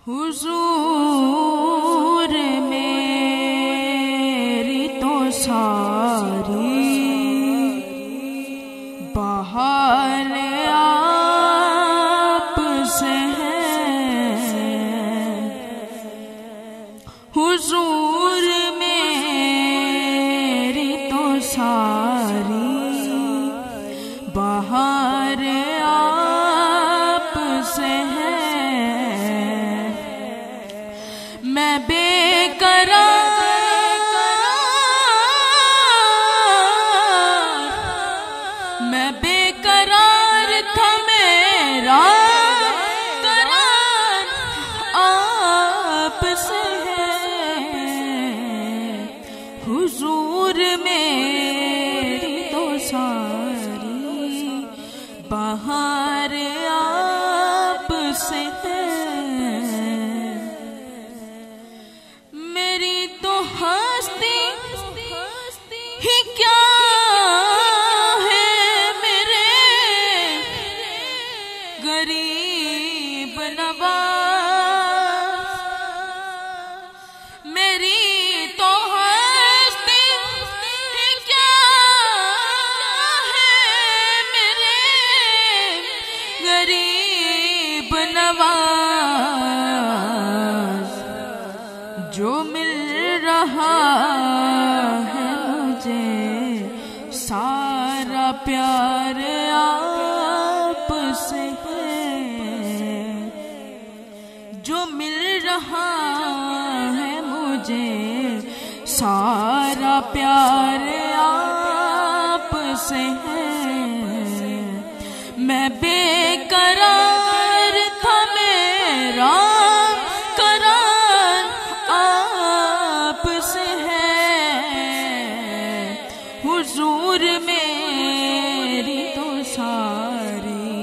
हुजूर मेरी तो सारी बहार आप से है। हुजूर मेरी तो सारी बहार आप से है। मैं बेकरार था, मेरा करार आप से है। हुजूर मेरी तो सारी बहार आप से है। मेरी तो हस्ती ही क्या है, मेरे गरीब नवाज। मेरी तो हस्ती ही क्या है, मेरे गरीब नवाज। जो मिल रहा है मुझे सारा प्यार आप से है। जो मिल रहा है मुझे सारा प्यार आप से है। मैं बेकरार था, मेरा करार आप से है। हुजूर मेरी तो सारी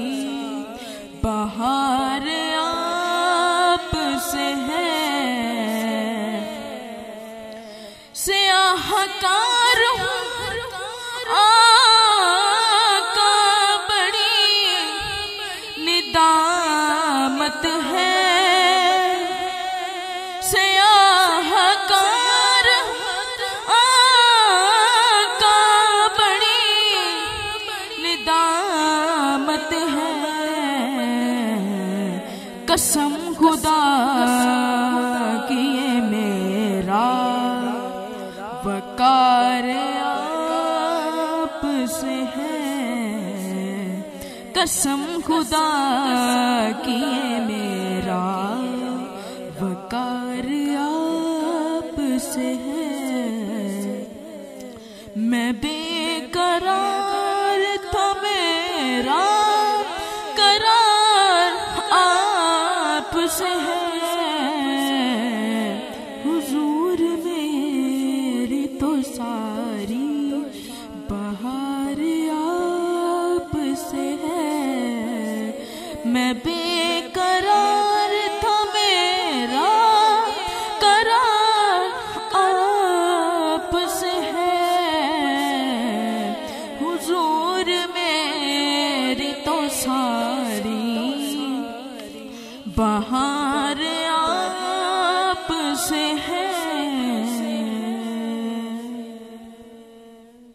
बहार आप से है। स्याहकार हूँ आका, बड़ी निदामत है। स्याहकार आका, बड़ी निदामत है। कसम खुदा की ये मेरा वकार आप से है। कसम खुदा की ये मेरा वकार आप से है। मैं बेकरार था, मेरा करार आप से है। हुजूर मेरी तो सारी बहार आप से है। मैं बेकरार था, मेरा करार आप से है। हुजूर मेरी तो सारी बहार